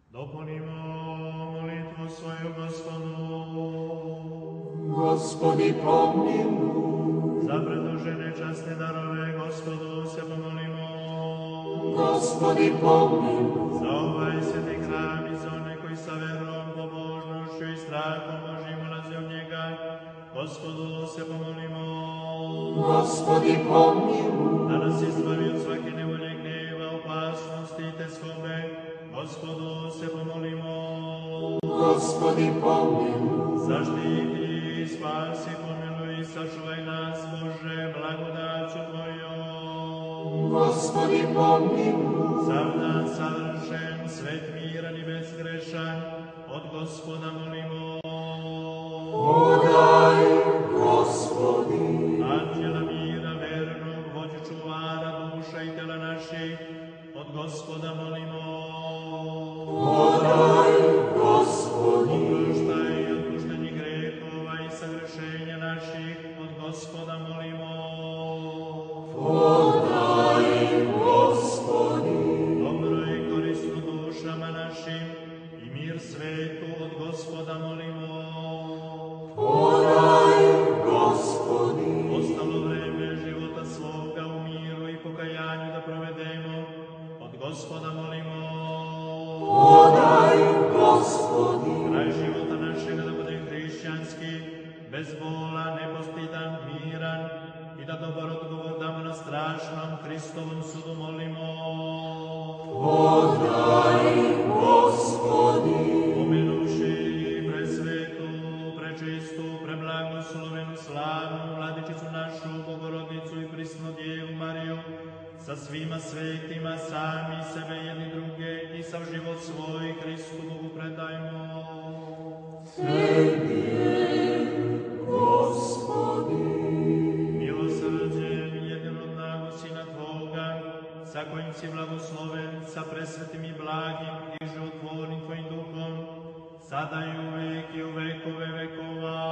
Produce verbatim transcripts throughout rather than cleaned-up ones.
Dopunimo molitvu svoju Gospodu. Gospodi, pomiluj. Za predložene časne darove Gospodu se pomolimo. Gospodi, pomiluj. Za ovaj sveti hram i za one koji sa verom, pobožnošću i strahom Božjim ulaze u njega, Gospodu se pomolimo. Gospodi, pomiluj. Da nas izbavi od svake nevolje, gneva, opasnosti i teskobe, Gospodu se pomolimo. Gospodi, pomiluj. Zaštiti, spasi, pomiluj i sačuvaj nas, Bože, blagodaću Tvojom. Gospodi, pomiluj. Sav dan savršen, svet miran i bezgrešan, od Gospoda molimo. Podaj, Gospodi. Anđela mira, vernog, vođu čuvara duša i tela naših, od Gospoda molimo. Podaj, Gospodi. Oproštaj i otpuštenje grehova i sagrešenja naših, od Gospoda molimo. Podaj, Gospodi. Dobro i korisno dušama našim i mir svetu, od Gospoda molimo. Podaj, Gospodi. Ostalo vreme života svoga u miru i pokajanju da provedemo, od Gospoda molimo. Podaj, Gospodi. Kraj života našega da bude hrišćanski, bez bola, nepostidan, miran i da dobar odgovor damo na strašnom Hristovom sudu molimo. Podaj, Gospodi. Pomenuši presvetu, prečistu, preblagoslovenu, slavnu Vladičicu našu, Bogorodicu i prisnu Djevu Mariju, sa svima svetima, sami sebe jedni druge i sav život svoj Hristu Bogu predajmo. Tebe, Gospodi. Milosrđem jedinrodnog Sina Tvoga, sa kojim si blagosloven, sa presvetim i blagim i životvornim Tvojim duhom, sada i uvek i u vekove vekova.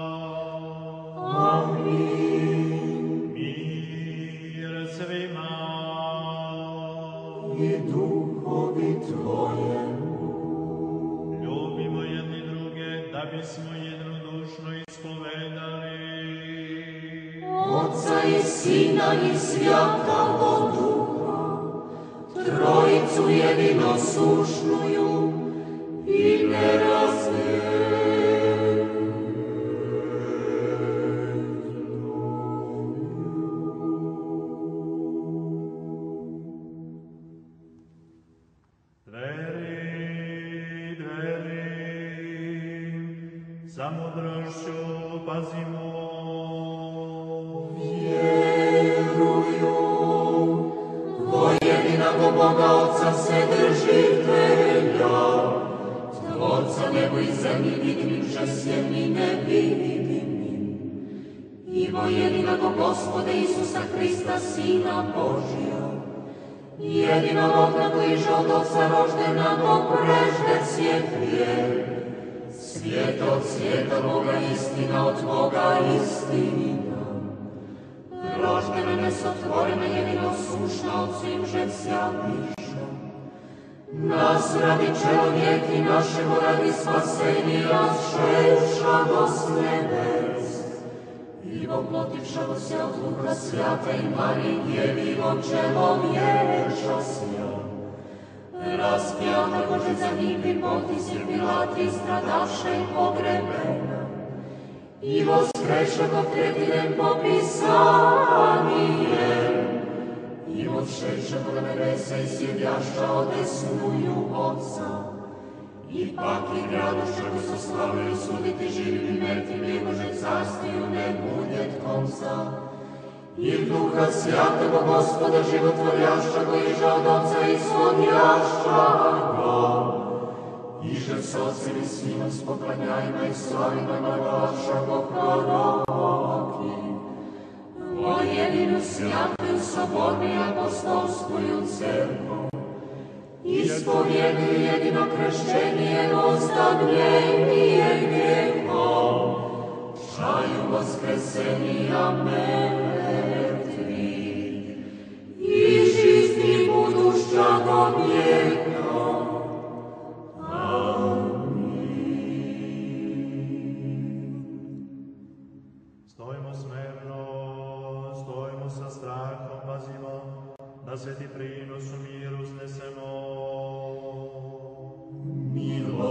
Amin. Mir svima. I duhovi Tvojemu. Ljubimo jedni druge, da bismo jednodušno ispovedali. Otca i Sina i Svjatoga Duha, Trojicu jedinosušnuju i nerazdjelnu. Dveri, dveri, sa mudrošću pazimo. Vjeruju, vo jedinago Boga Otca Vседržitelja, Tvorca nebo i zemlji vidimim, žesjem i nevidimim, i vo jedinago Gospoda Isusa Hrista, Sina Božja, jedinorodna bliže od Otca roždenago prežde svjetlje, svijet od svijeta Boga, istina od Boga, istina. Roždena nesotvorena, jedinosušna od svim žesja bliža. Nas radi čelovjeki našego, radi spasenja šeša s nebes. I oplotivšago se od Duha Svjata i Marije Djevivo čelovječa sja. Raspjata Bože za njih i potis i Pilati stradaše i pogrebena. I voskreša do tretinem po Pisanijem. I odšeća do nebesa i sjedjaša odesnuju Otca. Ipak i graduša go se slavaju suditi živim i mrtvim, Bože carstiju ne bude konca. I Duha Svjatoga Gospoda životvorjašća go iža od Otca ishodjašća go. Iže s Otcem i Sinom s poklanjajima i slavima glagolaša go proroki. O jedinu svjatu sobornu i apostolskuju crkvu, ispovjeduju jedino kršćenje, ostavljenije grijehom, čaju voskresenija mrtvih i žizni budušća do vijeka.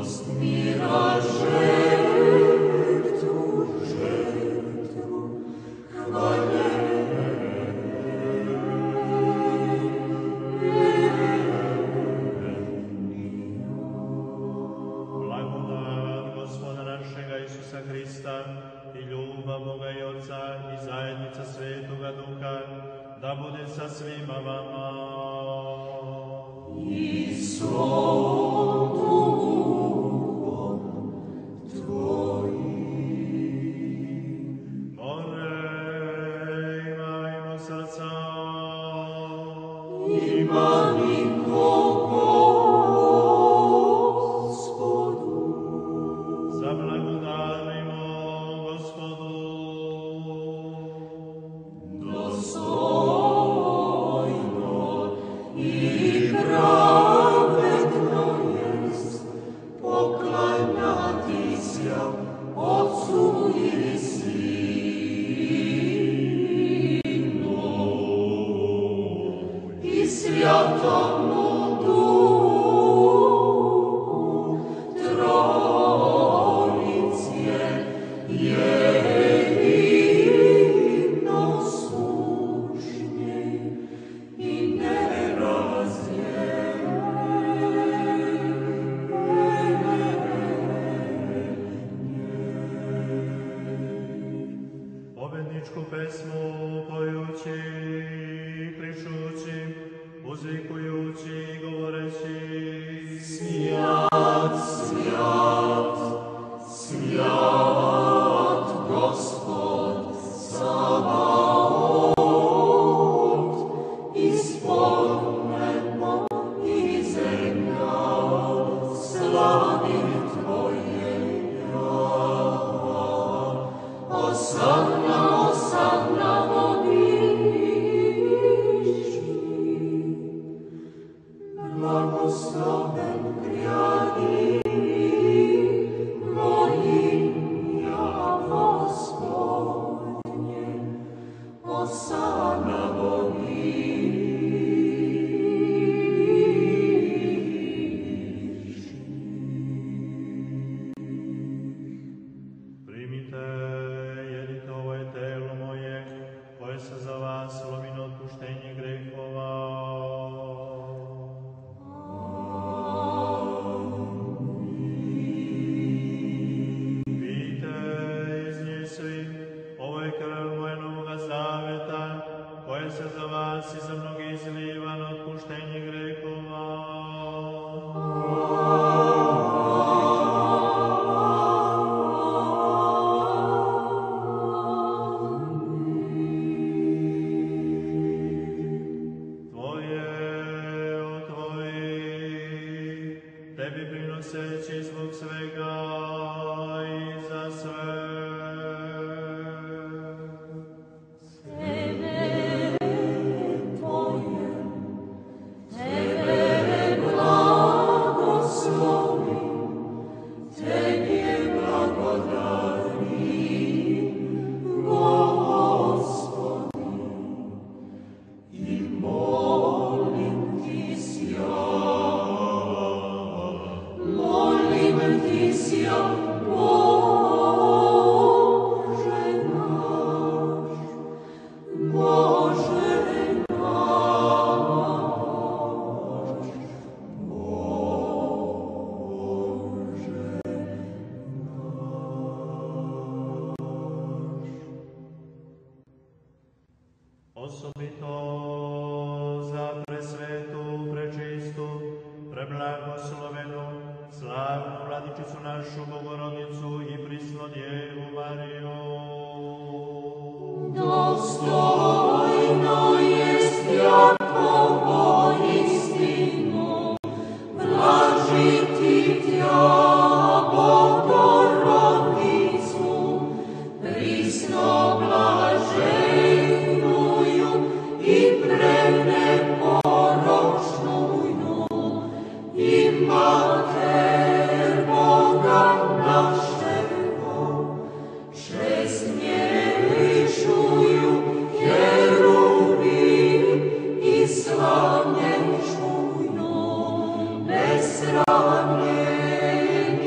Slavne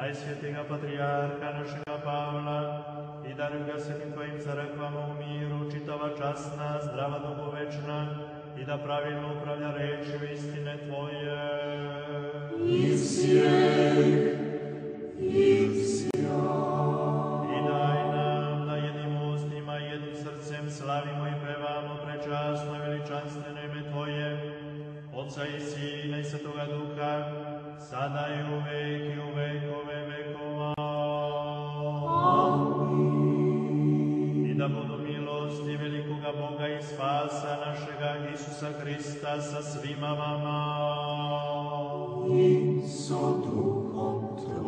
najsvjetijega patrijarha našega Pavla i daruj ga svetim tvojim crkvama u miru, čitava časna, zdrava, dugovečna i da pravilno upravlja rečju istine tvoje. I sjeh, i sjah. I daj nam da jednim ustima i jednim srcem slavimo i pevamo prečasno i veličanstveno ime tvoje, Otca i Sina i Svetoga Duha, sada i uvek i u vekove vekova. Amin. I da budu milosti velikoga Boga i spasa našega Isusa Hrista sa svima vama. I sa duhom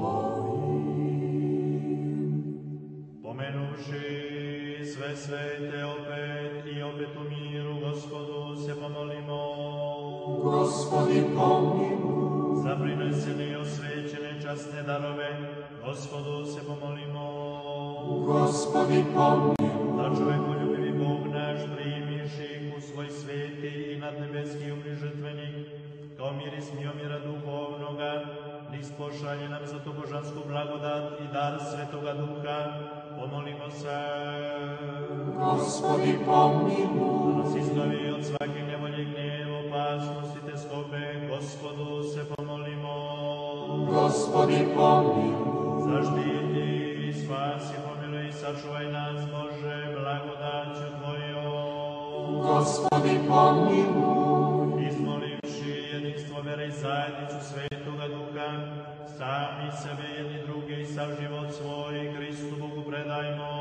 tvojim. Pomenuši sve svete opet i opet u miru, Gospodu se pomolimo. Gospodi pomiluj. Za prinesene i osvećene časne darove, Gospodu se pomolimo. Gospodi pomiluj. Da čovekoljubivi Bog naš primiš ih u svoj sveti i nadnebeski umni žrtvenik, kao miris miomira duhovnoga, nis pošalje nam za to božansku blagodat i dar Svetoga Duha, pomolimo se. Gospodi pomiluj. Da nas izbavi od svake nevolje, gnjeva, opasnosti te skobe, Gospodu se pomolimo. Gospodi pomiluj. Zaštiti i spasi, pomiluj i sačuvaj nas, Bože, blagodaću tvojom. Gospodi pomiluj. Izmolivši jedinstvo vere i zajednicu Svetoga Duha, sami sebe jedni druge i sav život svoj Hristu Bogu predajmo.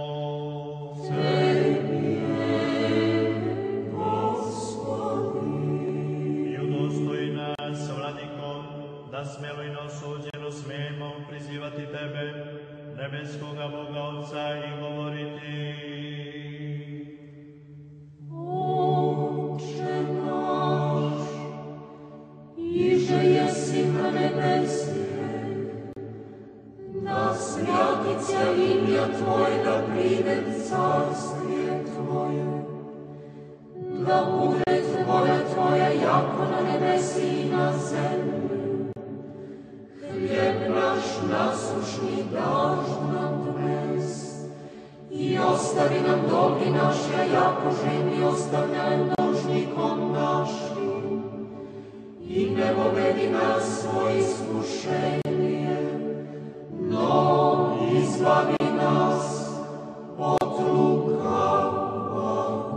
Tebi je, Gospodi. I udostoji nas, Vladiko, da smelo i neosuđeno smemo prizivati Tebe, nebeskoga Boga Otca, i govoriti: Oče naš, iže jesi na nebesije, da svjatića imja Tvoje, da pride carstije Tvoje, da bude volja Tvoja jako na nebesi i na zemlji. Hljeb naš nasušni daš nam dnes i ostavi nam dolgi naše, jako že mi ostavljajem dužnikom našim. I ne vovedi nas svoje iskušenje, no izbavi nas od lukavog.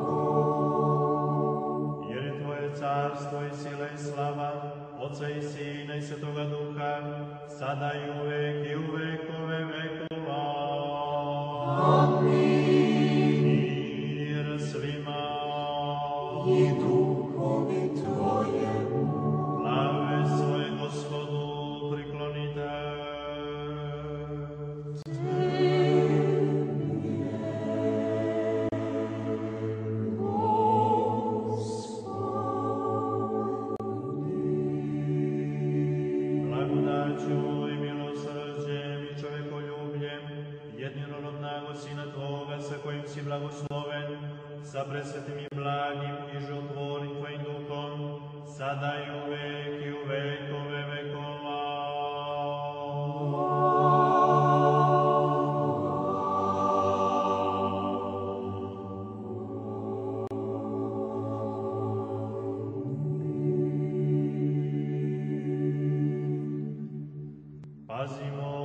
Jer je Tvoje carstvo i sila i slava, Otca i Sina i Svetoga Duha, sada i uvek i u vekove vekova. Amin. Mir svima. I duhovi Tvojemu. Glave svoje Gospodu priklonite. Blagodaću i milosrđem i čovekoljubljem jedinorodnog Sina Tvoga, sa kojim si blagosloven, sa presvetim i blagim i životvornim Tvojim Duhom, sada i uvek i u vekove vekova. Pazimo,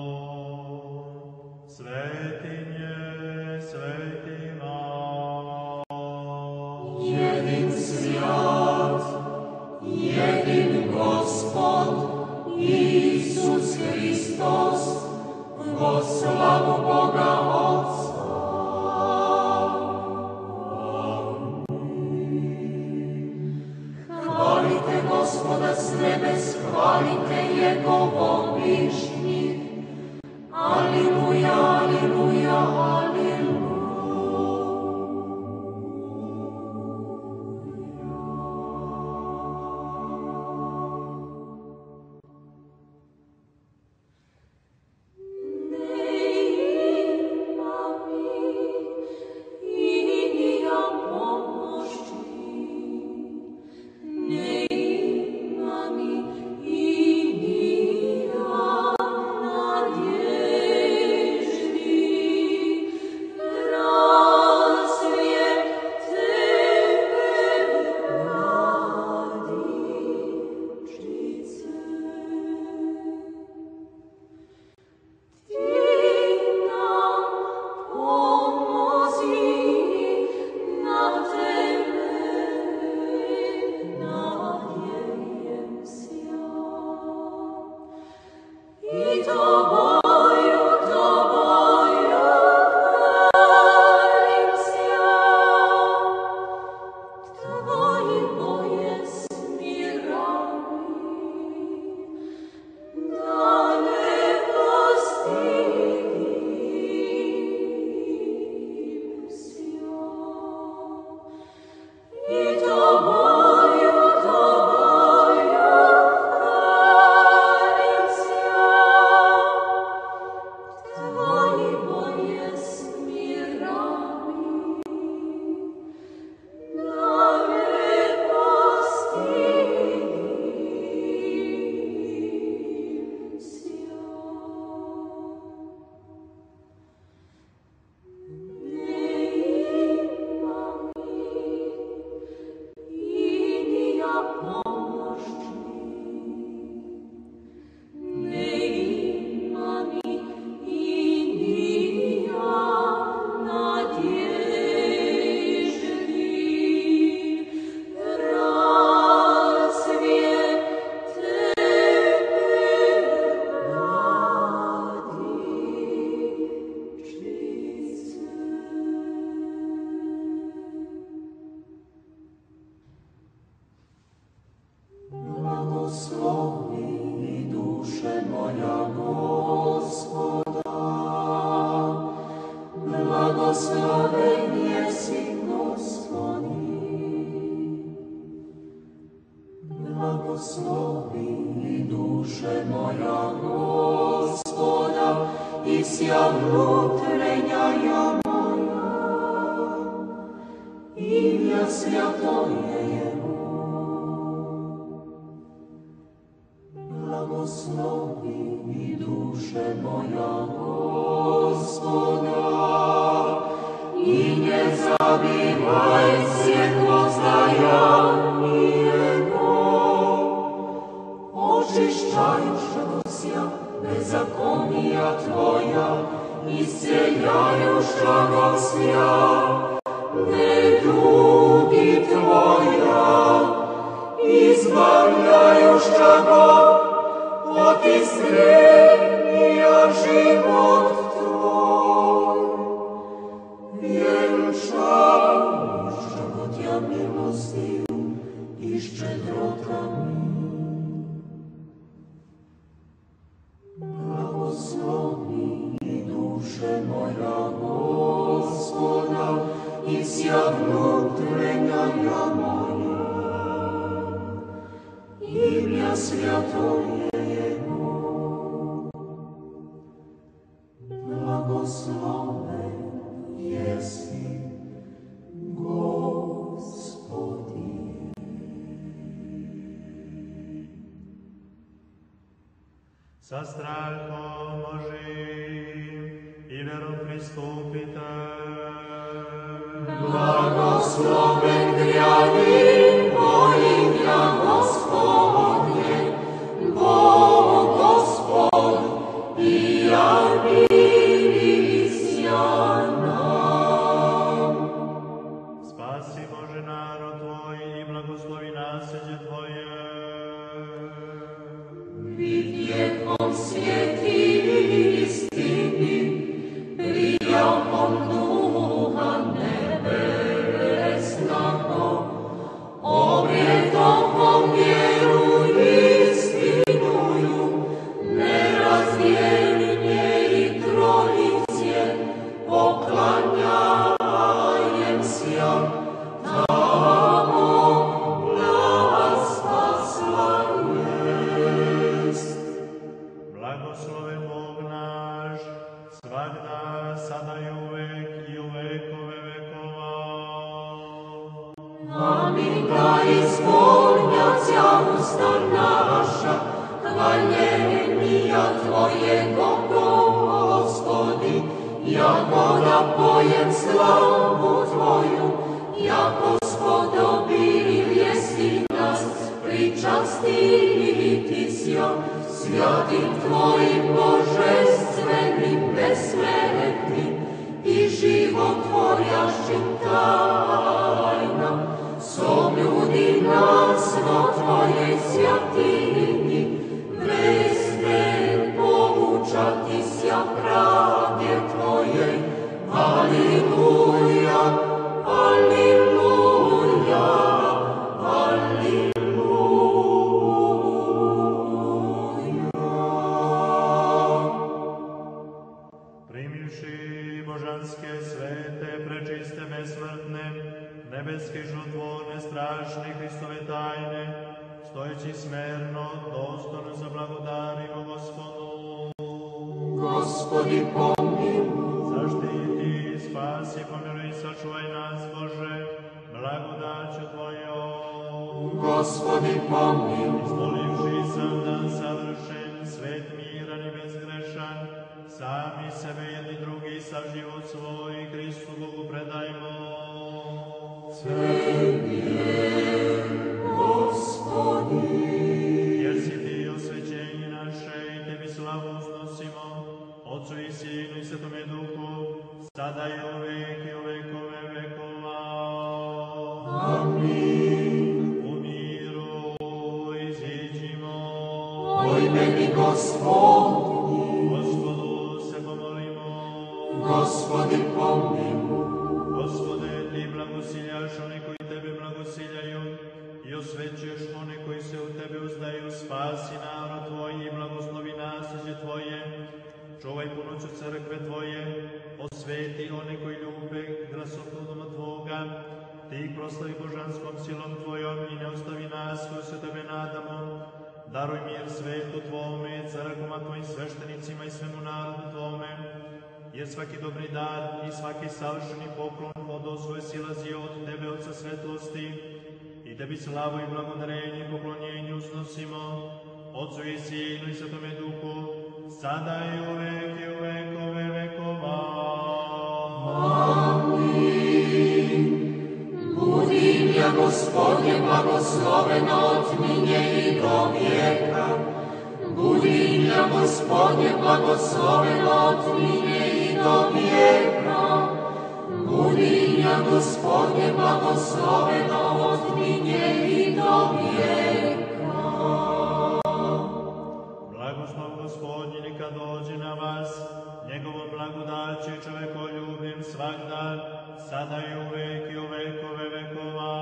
svetinje svetima. Jedin svijat, jedin Gospod, Isus Hristos, vo slavu Boga Otca. Hvalite Gospoda s nebes, hvalite Jegovo bližnjih. Aleluja, aleluja, aleluja. Nei, mami, i Blagoslovi duše moja Gospoda, blagosloven jesi Gospodin. Blagoslovi duše moja Gospoda, i sja vnutrenja ja moja, imja svjatoje Jeho. Blagoslovi duše moja Gospoda, i ne zabivaj svjetlo Jego. Očišćajuša go sja bezakonija Tvoja, isceljajuša go sja nedugi Tvoja, izbavljajuša go od istrenija život Tvoj. Vjenčajuša go Tja milostiju i ščedrotami. Blagoslovi duše moja Gospoda, i sja vnutrenja ja moja, imja svjatoje Jego. Blagosloven jesi Gospodin. Sa strahom Božim i verom pristupite. Blagosloven grjadi molimja Gospodnje, Bog Gospod, i armilisja nam. Spasi Bože narod Tvoj i blagoslovi nasljeđe Tvoje. Vidjekom svjeti istini, prijavkom duha nebesnago, objetom vjeru istinuju, nerazdjelnje i trojice, poklanjajem sja, tamo spasla jest. Blagosloven Bog naš, svagda, sada i uvek i u vekove vekova. Amin, da ispunja ća usta naša, hvaljenja Tvojego Gospodi, jako da pojem slavu Tvoju, jako spodobili si nas, pričastiti sja, svjatim Tvojim božestvenim, besmrtnim i životvorjašćim tajnam, som ljudima svo Tvoje svjatini, vesne poučati sja pravde Tvoje. Aleluja, aleluja, aleluja. Primivši božanske, svete, prečiste, besmrtne, nebeske, životvorne, strašne Hristove tajne, stojeći smerno, dostojno za blagodarimo Gospodu. Gospodi pomiluj. Zaštiti, spasi, pomiluj i sačuvaj nas, Bože, blagodaću Tvojom. Gospodi pomiluj. Izvolivši sam dan savršen, svet miran i bezgrešan, sami sebe jedni drugi sa život svoj Hristu Bogu predajmo. Tebi je, Gospodi. Jer si Ti osvećenje naše i Tebi slavu uznosimo, Otcu i Sinu i Svetome Duhu, sada i uvek i u vekove vekova. Amin. U miru iziđimo. O imeni Gospodnji. Gospodu se pomolimo. Gospodi pomiluj. Gospode, Ti blagosiljaš one koji Tebe blagosiljaju i osvećuješ one koji se u Tebe uzdaju. Izraiju, spasi narod Tvoj i blagoslovi nasljeđe Tvoje. Čuvaj punoću crkve Tvoje, osveti one koji ljube glasoslova Tvoga. Ti ih proslavi božanskom silom Tvojom i ne ostavi nas koji se Tebe nadamo. Daruj mir svetu Tvome, crkvama Tvojim sveštenicima i svemu narodu Tvome, jer svaki dobri dar i svaki savršeni poklon od svoje silazi od Tebe, Otca svetlosti, i Tebi slavu i blagodarenje i poklonjenje uznosimo, Otcu i Sinu i Svetome Duhu, sada i uvek i u vekove vekova. Amin. Budi ja, Gospodnje, blagosloveno od minje i do vijeka. Budi ja, Gospodnje, blagosloveno od minje i do vijeka. Budi ja, Gospodnje, blagosloveno od minje i do vijeka. Blagoslov Gospodnji neka dođe na vas, njegovom blagodaću i čovekoljubim svak dan, sada i uvek i u vekove vekova.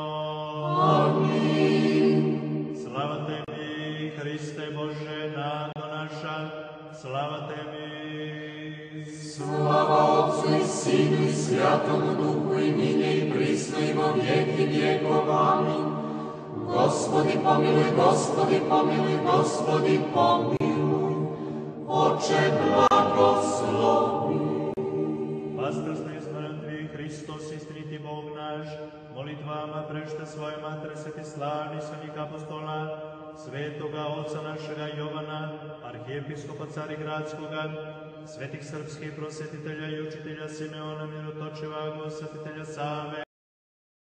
Amin. Slava Tebi, Hriste Bože, nado naša, slava Tebi. Slava Otcu i Sinu i Svjatomu Duhu i minje i prisno i vo vijeki vijekov. Amin. Gospodi pomiluj, Gospodi pomiluj, Gospodi pomiluj, Oče blagoslovi. Vaskrasno iz mrtvih, Hristos, istiniti Bog naš, molitvama prešte svoje Matere sveti slavni svih apostola, svetoga Oca našega Jovana, arhijepiskopa Carigradskoga, svetih srpskih prosvetitelja i učitelja Simeona Mirotočevago, svetitelja Save,